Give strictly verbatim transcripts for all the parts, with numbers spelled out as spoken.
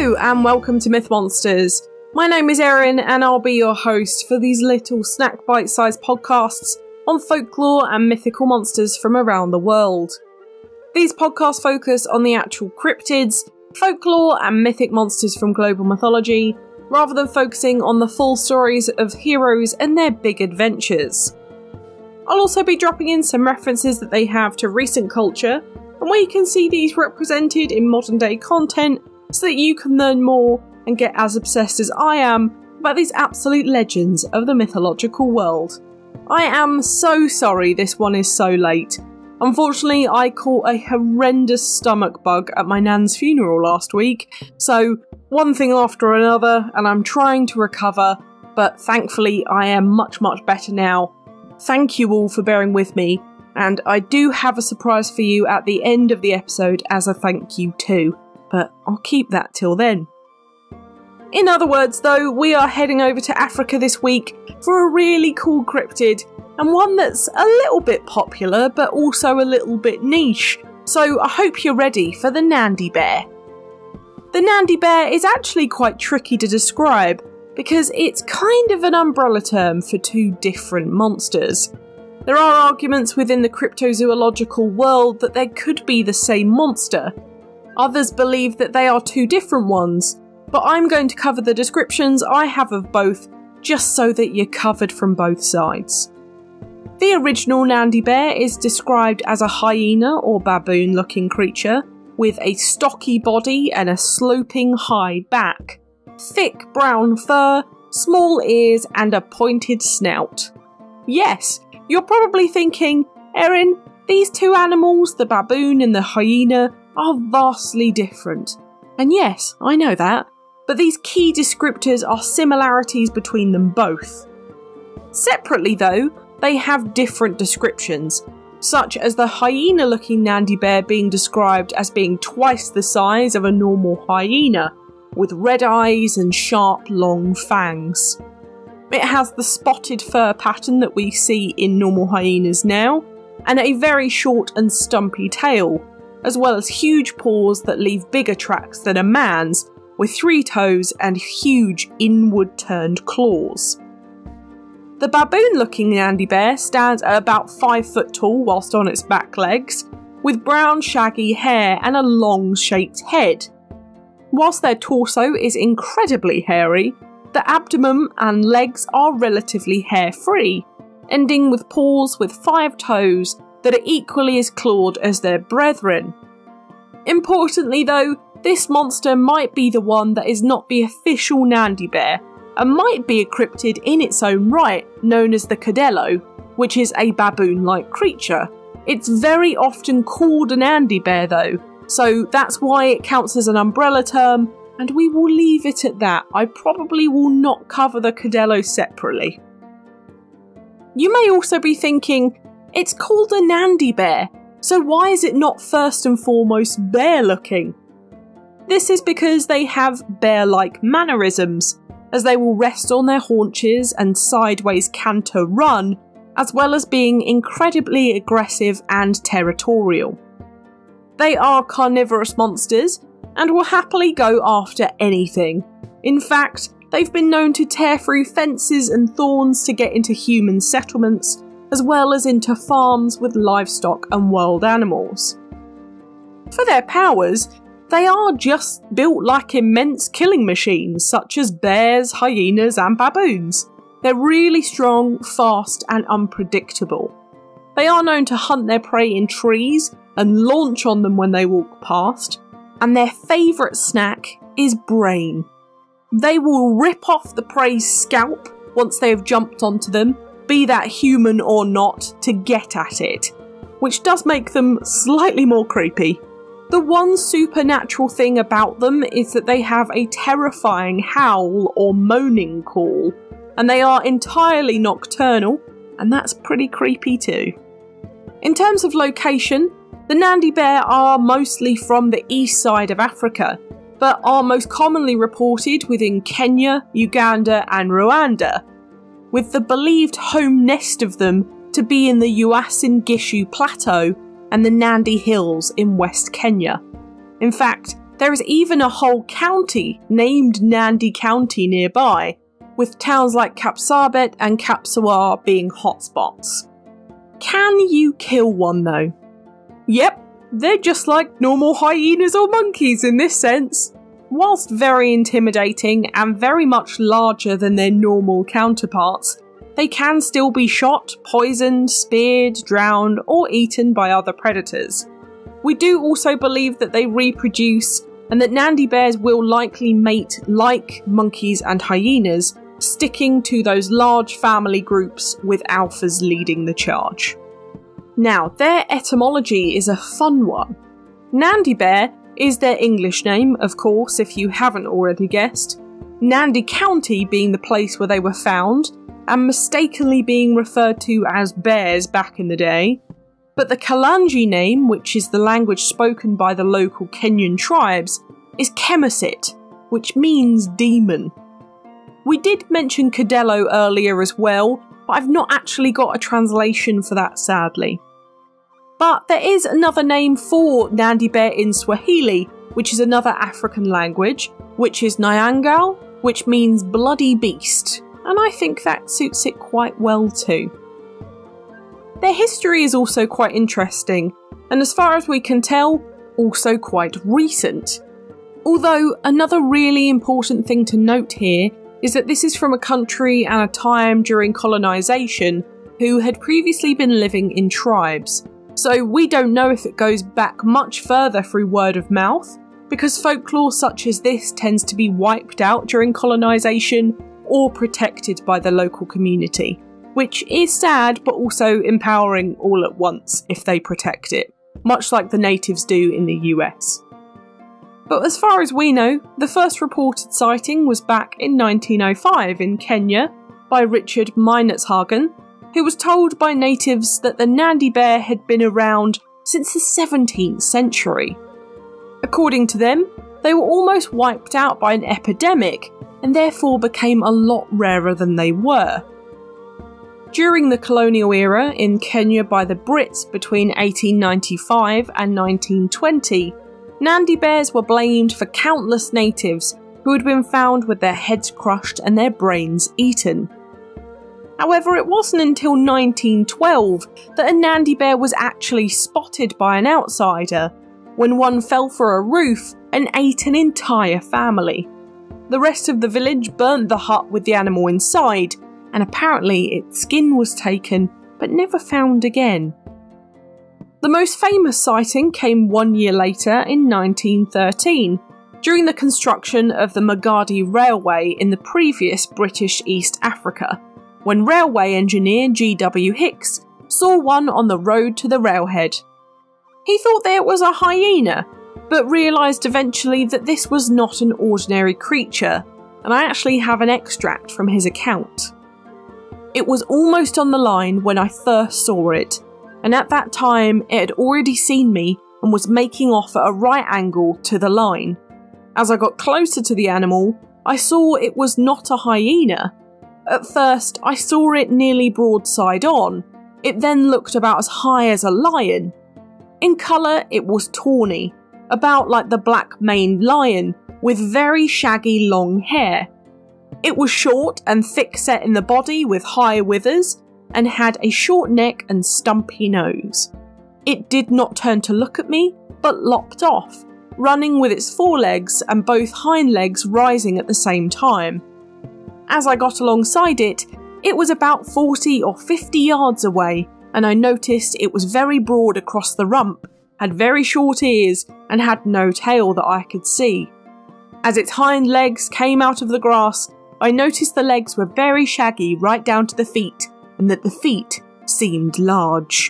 Hello and welcome to Myth Monsters. My name is Erin and I'll be your host for these little snack bite-sized podcasts on folklore and mythical monsters from around the world. These podcasts focus on the actual cryptids, folklore and mythic monsters from global mythology, rather than focusing on the full stories of heroes and their big adventures. I'll also be dropping in some references that they have to recent culture, and where you can see these represented in modern day content so that you can learn more and get as obsessed as I am about these absolute legends of the mythological world. I am so sorry this one is so late. Unfortunately, I caught a horrendous stomach bug at my nan's funeral last week, so one thing after another, and I'm trying to recover, but thankfully I am much much better now. Thank you all for bearing with me, and I do have a surprise for you at the end of the episode as a thank you too, but I'll keep that till then. In other words though, we are heading over to Africa this week for a really cool cryptid, and one that's a little bit popular but also a little bit niche, so I hope you're ready for the Nandi Bear. The Nandi Bear is actually quite tricky to describe because it's kind of an umbrella term for two different monsters. There are arguments within the cryptozoological world that they could be the same monster. Others believe that they are two different ones, but I'm going to cover the descriptions I have of both just so that you're covered from both sides. The original Nandi Bear is described as a hyena or baboon looking creature with a stocky body and a sloping high back, thick brown fur, small ears and a pointed snout. Yes, you're probably thinking, Erin, these two animals, the baboon and the hyena, are vastly different. And yes, I know that, but these key descriptors are similarities between them both. Separately though, they have different descriptions, such as the hyena-looking Nandi Bear being described as being twice the size of a normal hyena, with red eyes and sharp long fangs. It has the spotted fur pattern that we see in normal hyenas now, and a very short and stumpy tail, as well as huge paws that leave bigger tracks than a man's, with three toes and huge inward-turned claws. The baboon-looking Nandi Bear stands at about five foot tall whilst on its back legs, with brown shaggy hair and a long-shaped head. Whilst their torso is incredibly hairy, the abdomen and legs are relatively hair-free, ending with paws with five toes that are equally as clawed as their brethren. Importantly though, this monster might be the one that is not the official Nandi Bear, and might be a cryptid in its own right, known as the cadello, which is a baboon-like creature. It's very often called a Nandi Bear though, so that's why it counts as an umbrella term, and we will leave it at that. I probably will not cover the cadello separately. You may also be thinking, it's called a Nandi Bear, so why is it not first and foremost bear-looking? This is because they have bear-like mannerisms, as they will rest on their haunches and sideways canter run, as well as being incredibly aggressive and territorial. They are carnivorous monsters, and will happily go after anything. In fact, they've been known to tear through fences and thorns to get into human settlements, as well as into farms with livestock and wild animals. For their powers, they are just built like immense killing machines such as bears, hyenas and baboons. They're really strong, fast and unpredictable. They are known to hunt their prey in trees and launch on them when they walk past, and their favourite snack is brain. They will rip off the prey's scalp once they have jumped onto them, be that human or not, to get at it, which does make them slightly more creepy. The one supernatural thing about them is that they have a terrifying howl or moaning call, and they are entirely nocturnal, and that's pretty creepy too. In terms of location, the Nandi Bear are mostly from the east side of Africa, but are most commonly reported within Kenya, Uganda and Rwanda, with the believed home nest of them to be in the Uasin Gishu Plateau and the Nandi Hills in West Kenya. In fact, There is even a whole county named Nandi County nearby, with towns like Kapsabet and Kapsawar being hotspots. Can you kill one though? Yep, they're just like normal hyenas or monkeys in this sense. Whilst very intimidating and very much larger than their normal counterparts, they can still be shot, poisoned, speared, drowned, or eaten by other predators. We do also believe that they reproduce, and that Nandi bears will likely mate like monkeys and hyenas, sticking to those large family groups with alphas leading the charge. Now, their etymology is a fun one. Nandi Bear is their English name, of course, if you haven't already guessed, Nandi County being the place where they were found, and mistakenly being referred to as bears back in the day. But the Kalanji name, which is the language spoken by the local Kenyan tribes, is Kemesit, which means demon. We did mention Cadello earlier as well, but I've not actually got a translation for that, sadly. But there is another name for Nandi Bear in Swahili, which is another African language, which is Nyangal, which means bloody beast, and I think that suits it quite well too. Their history is also quite interesting, and as far as we can tell, also quite recent. Although another really important thing to note here is that this is from a country and a time during colonisation who had previously been living in tribes. So we don't know if it goes back much further through word of mouth, because folklore such as this tends to be wiped out during colonisation or protected by the local community, which is sad but also empowering all at once if they protect it, much like the natives do in the U S. But as far as we know, the first reported sighting was back in nineteen oh five in Kenya by Richard Meinertzhagen, who was told by natives that the Nandi Bear had been around since the seventeenth century. According to them, they were almost wiped out by an epidemic and therefore became a lot rarer than they were. During the colonial era in Kenya by the Brits between eighteen ninety-five and nineteen twenty, Nandi bears were blamed for countless natives who had been found with their heads crushed and their brains eaten. However, it wasn't until nineteen twelve that a Nandi bear was actually spotted by an outsider, when one fell for a roof and ate an entire family. The rest of the village burnt the hut with the animal inside, and apparently its skin was taken but never found again. The most famous sighting came one year later in nineteen thirteen, during the construction of the Magadi Railway in the previous British East Africa, when railway engineer G W Hicks saw one on the road to the railhead. He thought that it was a hyena, but realised eventually that this was not an ordinary creature, and I actually have an extract from his account. It was almost on the line when I first saw it, and at that time it had already seen me and was making off at a right angle to the line. As I got closer to the animal, I saw it was not a hyena. At first, I saw it nearly broadside on. It then looked about as high as a lion. In colour, it was tawny, about like the black-maned lion, with very shaggy long hair. It was short and thick-set in the body with high withers, and had a short neck and stumpy nose. It did not turn to look at me, but lopped off, running with its forelegs and both hind legs rising at the same time. As I got alongside it, it was about forty or fifty yards away, and I noticed it was very broad across the rump, had very short ears, and had no tail that I could see. As its hind legs came out of the grass, I noticed the legs were very shaggy right down to the feet, and that the feet seemed large.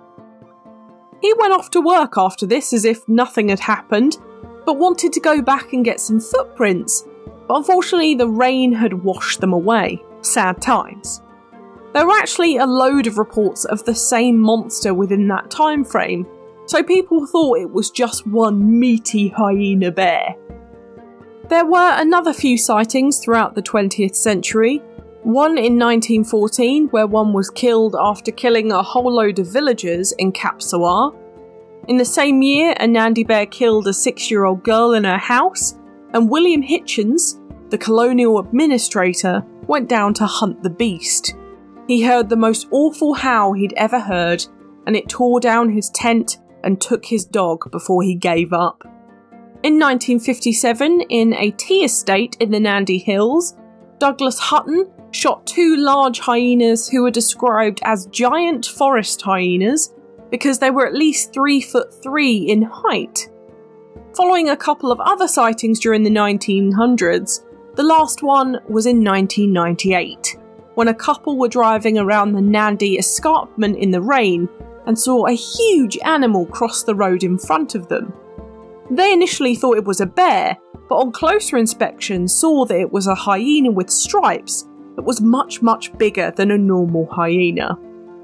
He went off to work after this as if nothing had happened, but wanted to go back and get some footprints, but unfortunately the rain had washed them away. Sad times. There were actually a load of reports of the same monster within that time frame, so people thought it was just one meaty hyena bear. There were another few sightings throughout the twentieth century, one in nineteen fourteen where one was killed after killing a whole load of villagers in Kapsawar, In the same year, a Nandi Bear killed a six-year-old girl in her house, and William Hitchens, the colonial administrator, went down to hunt the beast. He heard the most awful howl he'd ever heard, and it tore down his tent and took his dog before he gave up. In nineteen fifty-seven, in a tea estate in the Nandi Hills, Douglas Hutton shot two large hyenas who were described as giant forest hyenas because they were at least three foot three in height. Following a couple of other sightings during the nineteen hundreds, the last one was in nineteen ninety-eight, when a couple were driving around the Nandi escarpment in the rain and saw a huge animal cross the road in front of them. They initially thought it was a bear, but on closer inspection saw that it was a hyena with stripes that was much much bigger than a normal hyena.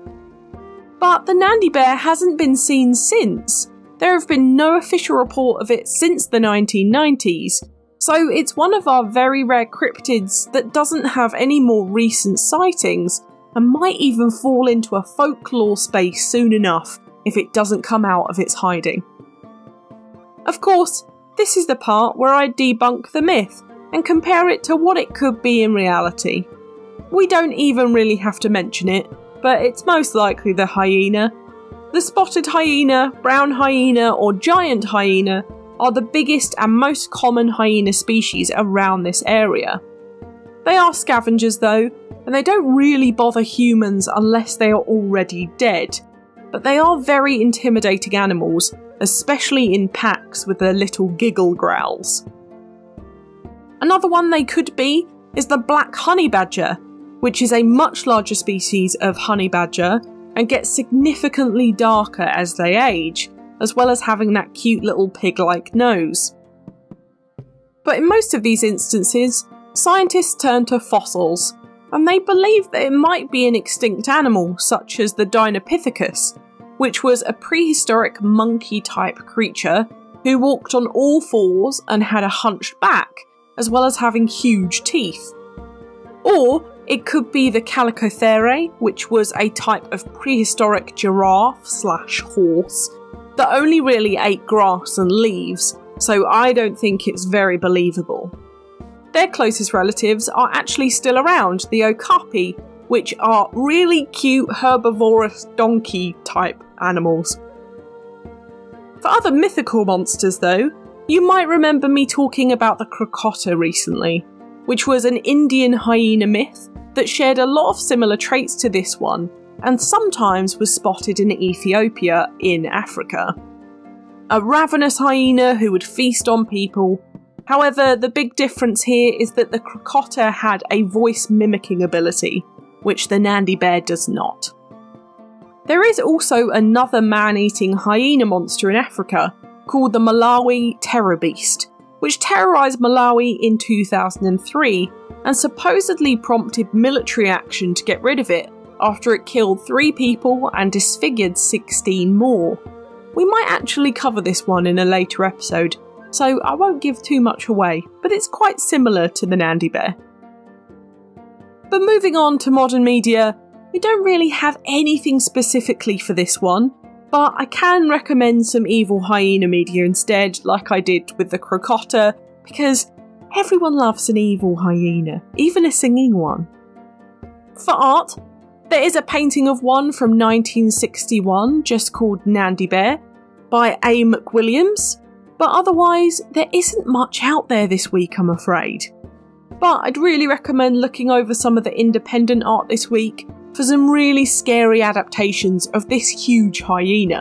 But the Nandi Bear hasn't been seen since. There have been no official report of it since the nineteen nineties, so it's one of our very rare cryptids that doesn't have any more recent sightings and might even fall into a folklore space soon enough if it doesn't come out of its hiding. Of course, this is the part where I debunk the myth and compare it to what it could be in reality. We don't even really have to mention it, but it's most likely the hyena. The spotted hyena, brown hyena or giant hyena are the biggest and most common hyena species around this area. They are scavengers though, and they don't really bother humans unless they are already dead, but they are very intimidating animals, especially in packs with their little giggle growls. Another one they could be is the black honey badger, which is a much larger species of honey badger and gets significantly darker as they age, as well as having that cute little pig-like nose. But in most of these instances, scientists turn to fossils, and they believe that it might be an extinct animal such as the Dinopithecus, which was a prehistoric monkey-type creature who walked on all fours and had a hunched back, as well as having huge teeth. Or it could be the Calicothere, which was a type of prehistoric giraffe slash horse that only really ate grass and leaves, so I don't think it's very believable. Their closest relatives are actually still around, the okapi, which are really cute herbivorous donkey type animals. For other mythical monsters though, you might remember me talking about the crocotta recently, which was an Indian hyena myth that shared a lot of similar traits to this one, and sometimes was spotted in Ethiopia in Africa. A ravenous hyena who would feast on people. However, the big difference here is that the crocotta had a voice mimicking ability, which the Nandi Bear does not. There is also another man-eating hyena monster in Africa called the Malawi terror beast, which terrorised Malawi in two thousand three and supposedly prompted military action to get rid of it after it killed three people and disfigured sixteen more. We might actually cover this one in a later episode, so I won't give too much away, but it's quite similar to the Nandi Bear. But moving on to modern media, we don't really have anything specifically for this one, but I can recommend some evil hyena media instead, like I did with the crocotta, because everyone loves an evil hyena, even a singing one. For art, there is a painting of one from nineteen sixty-one, just called Nandi Bear, by A. McWilliams, but otherwise there isn't much out there this week, I'm afraid. But I'd really recommend looking over some of the independent art this week for some really scary adaptations of this huge hyena.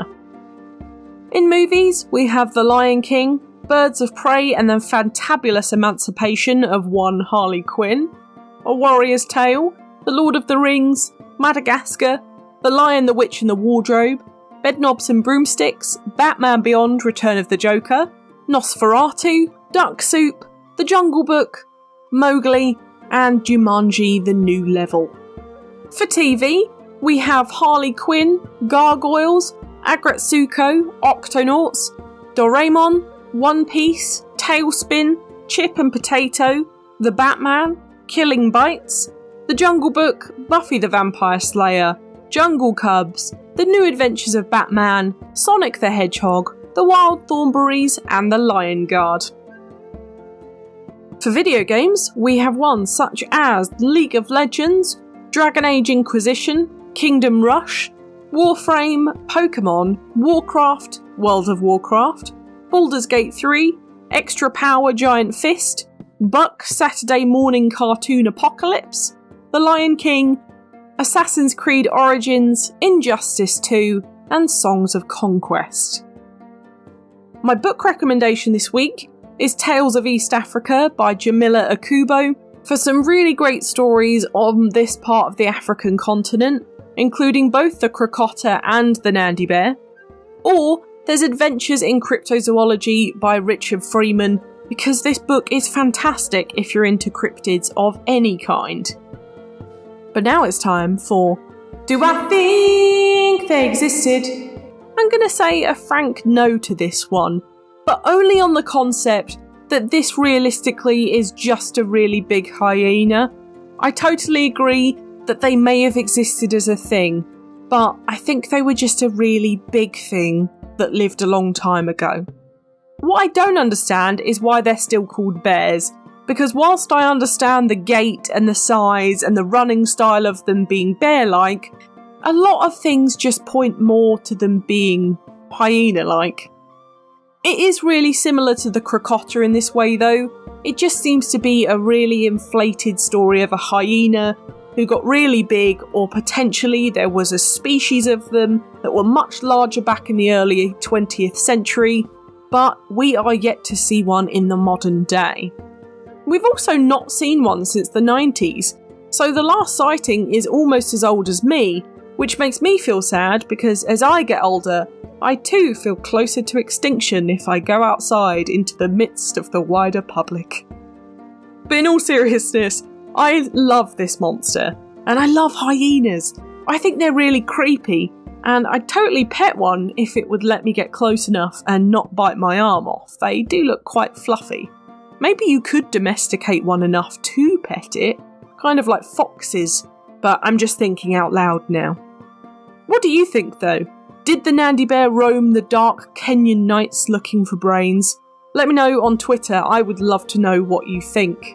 In movies, we have The Lion King, Birds of Prey, and the fantabulous emancipation of one Harley Quinn, A Warrior's Tale, The Lord of the Rings, Madagascar, The Lion, the Witch and the Wardrobe, Bedknobs and Broomsticks, Batman Beyond: Return of the Joker, Nosferatu, Duck Soup, The Jungle Book, Mowgli, and Jumanji: The New Level. For T V, we have Harley Quinn, Gargoyles, Agretsuko, Octonauts, Doraemon, One Piece, Tailspin, Chip and Potato, The Batman, Killing Bites, The Jungle Book, Buffy the Vampire Slayer, Jungle Cubs, The New Adventures of Batman, Sonic the Hedgehog, The Wild Thornberrys, and The Lion Guard. For video games, we have ones such as League of Legends, Dragon Age Inquisition, Kingdom Rush, Warframe, Pokemon, Warcraft, World of Warcraft, Baldur's Gate three, Extra Power Giant Fist, Buck Saturday Morning Cartoon Apocalypse, The Lion King, Assassin's Creed Origins, Injustice two, and Songs of Conquest. My book recommendation this week is Tales of East Africa by Jamila Akubo, for some really great stories on this part of the African continent, including both the Crocotta and the Nandi Bear. Or there's Adventures in Cryptozoology by Richard Freeman, because this book is fantastic if you're into cryptids of any kind. But now it's time for Do I Think They Existed? I'm going to say a frank no to this one, but only on the concept that this realistically is just a really big hyena. I totally agree that they may have existed as a thing, but I think they were just a really big thing that lived a long time ago. What I don't understand is why they're still called bears, because whilst I understand the gait and the size and the running style of them being bear-like, a lot of things just point more to them being hyena-like. It is really similar to the Crocotta in this way though. It just seems to be a really inflated story of a hyena who got really big, or potentially there was a species of them that were much larger back in the early twentieth century, but we are yet to see one in the modern day. We've also not seen one since the nineties, so the last sighting is almost as old as me, which makes me feel sad because as I get older, I too feel closer to extinction if I go outside into the midst of the wider public. But in all seriousness, I love this monster, and I love hyenas. I think they're really creepy, and I'd totally pet one if it would let me get close enough and not bite my arm off. They do look quite fluffy. Maybe you could domesticate one enough to pet it, kind of like foxes, but I'm just thinking out loud now. What do you think though? Did the Nandi Bear roam the dark Kenyan nights looking for brains? Let me know on Twitter, I would love to know what you think.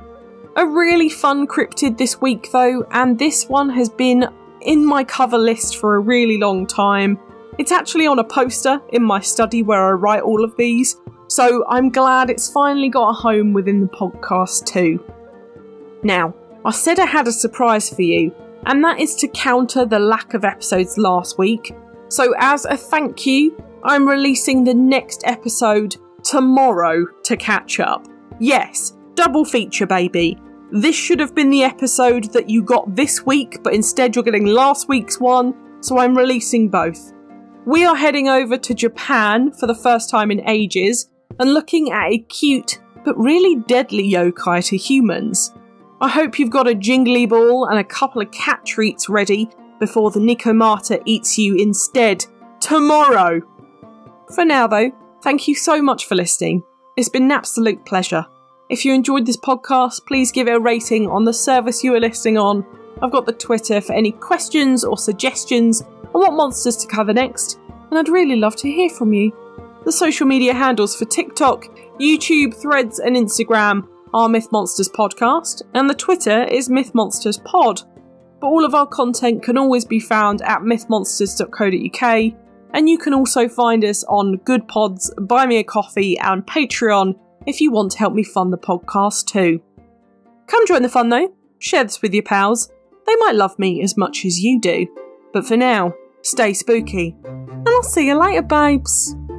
A really fun cryptid this week though, and this one has been in my cover list for a really long time. It's actually on a poster in my study where I write all of these, so I'm glad it's finally got a home within the podcast too. Now, I said I had a surprise for you, and that is to counter the lack of episodes last week. So as a thank you, I'm releasing the next episode tomorrow to catch up. Yes, double feature baby. This should have been the episode that you got this week, but instead you're getting last week's one, so I'm releasing both. We are heading over to Japan for the first time in ages, and looking at a cute but really deadly yokai to humans. I hope you've got a jingly ball and a couple of cat treats ready before the Nikomata eats you instead tomorrow. For now though, thank you so much for listening. It's been an absolute pleasure. If you enjoyed this podcast, please give it a rating on the service you are listening on. I've got the Twitter for any questions or suggestions on what monsters to cover next, and I'd really love to hear from you. The social media handles for TikTok, YouTube, Threads and Instagram are Myth Monsters Podcast, and the Twitter is Myth Monsters Pod. But all of our content can always be found at myth monsters dot co dot uk, and you can also find us on Good Pods, Buy Me a Coffee and Patreon if you want to help me fund the podcast too. Come join the fun though, share this with your pals, they might love me as much as you do. But for now, stay spooky, and I'll see you later babes.